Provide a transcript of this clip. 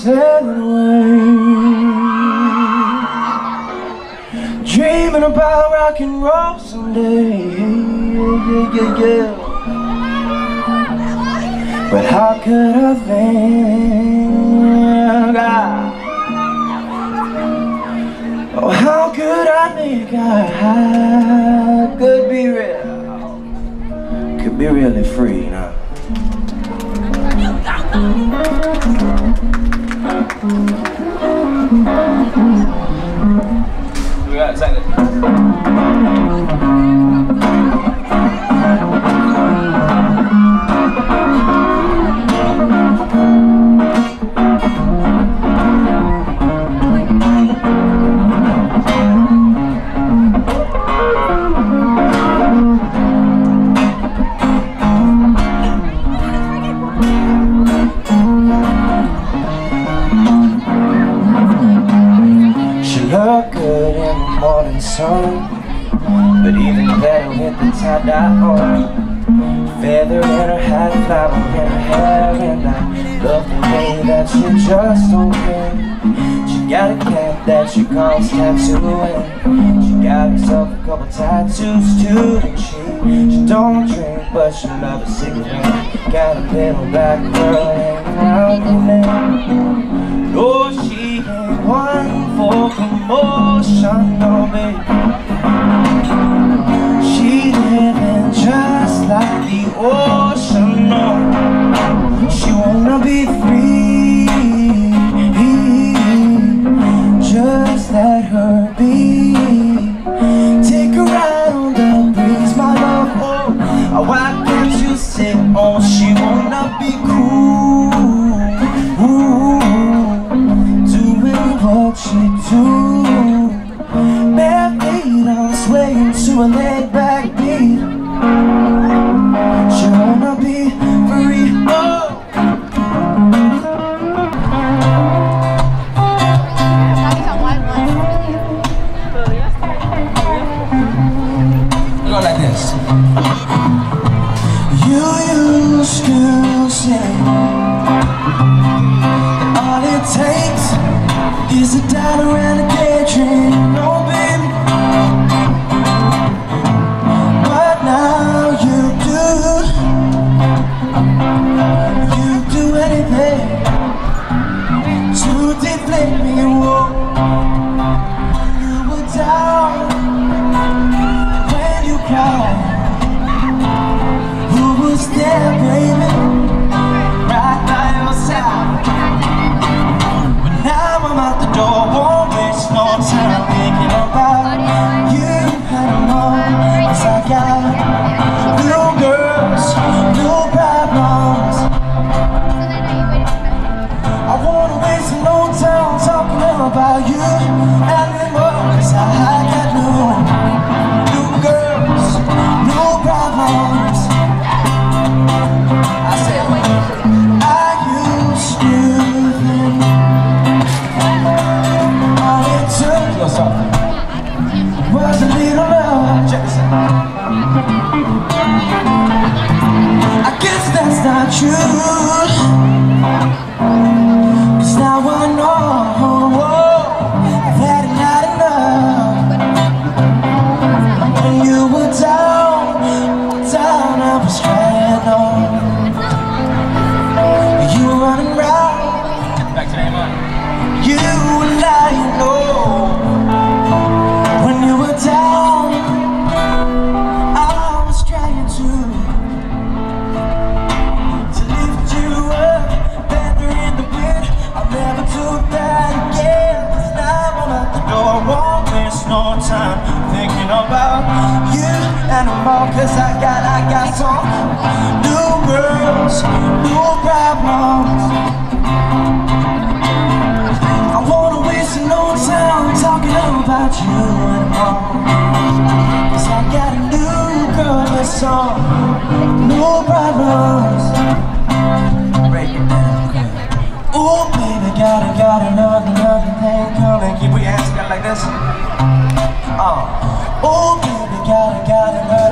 sailing away, dreaming about rock and roll someday. Yeah. But how could I think? Oh, how could I think I could be real? Could be really free, you know. We got excited. Look good in the morning sun, but even better with the tie-dye on. Feather in her hat, flower in her hair, and I love the way that she just don't care. She got a cat that she calls tattooing. She got herself a couple tattoos too, and she don't drink, but she loves a cigarette. Got a little black girl hanging around her neck. Oh, she ain't one for promotion, no baby. She living just like the ocean, no. She wanna be free, just let her be. Take a ride on the breeze, my love, oh. Why can't you sit on? She wanna be cool, what she do? Bare feet, I'm swaying to a laid back beat. She wanna be free, oh. Go like this. You used to say all it takes is a dollar and a daydream, no baby. But now you do anything to deflate me. Whoa. You were down when you cried. Who was there, baby? Right by your side. Now I'm out the door, won't waste no time thinking about you anymore. 'Cause I got new girls, new problems. I wanna waste no time talking about you anymore. 'Cause I got new girls, new problems. I said, I used to think was a little love. Check this out. I guess that's not true, 'cause now I know that it's not enough. When you were down, I was trying on. You were running round. Back to name on. You and I know. When you were down, I was trying to lift you up, feather in the wind. I'll never do that again. 'Cause now I'm at the door, I won't waste no time thinking about you anymore. 'Cause I got some new girls, new problems. I wanna waste no time talking about you anymore. 'Cause I got a new girl with some new problems. Break it down, okay. Ooh, baby, got another thing coming. Keep your hands together like this. Ooh, baby, got another